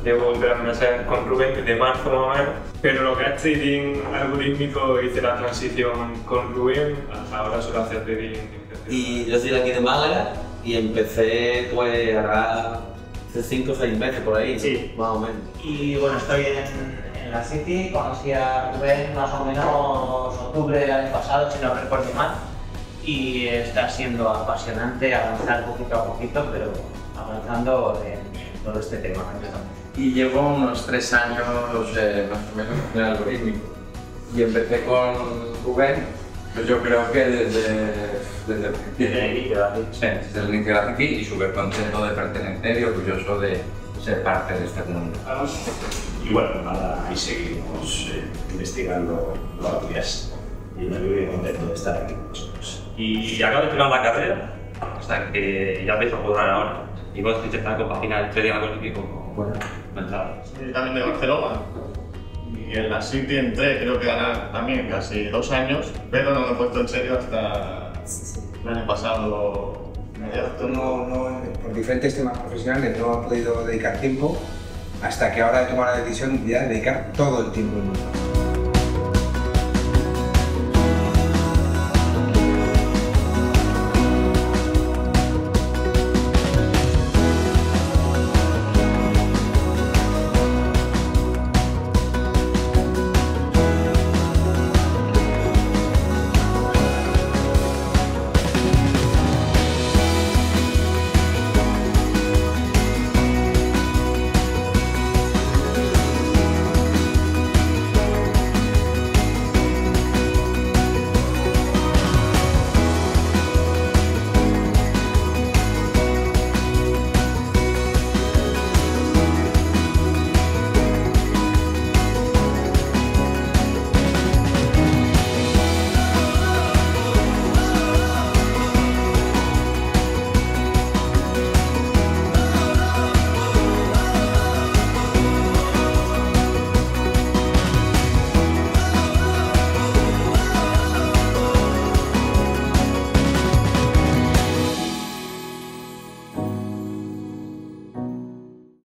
llevo 3 meses con Rubén, desde marzo más o menos, pero lo que es trading algorítmico hice la transición con Rubén, hasta ahora solo hacer trading. Y yo soy de aquí de Málaga y empecé pues ahora hace 5 o 6 meses por ahí, sí, más o menos. Y bueno, estoy en la City, conocí a Rubén más o menos octubre del año pasado, si no recuerdo mal, y está siendo apasionante avanzar poquito a poquito, pero avanzando en todo este tema. Y llevo unos 3 años más o menos en el algoritmo. Y empecé con Rubén, pues yo creo que desde el inicio de la City. Sí, desde el inicio de la City y súper contento de pertenecer y orgulloso de ser parte de esta comunidad. Y bueno, nada, ahí seguimos investigando los días y me voy contento de estar aquí con vosotros. Y acabo de terminar la carrera, o sea que ya empiezo a jugar ahora. Y vos estoy intentando compaginar el trading algorítmico con mental. Soy también de Barcelona y en la City entré, creo que ganar también casi 2 años, pero no me he puesto en serio hasta el año pasado. Por diferentes temas profesionales no he podido dedicar tiempo hasta que ahora he tomado la decisión de dedicar todo el tiempo del mundo.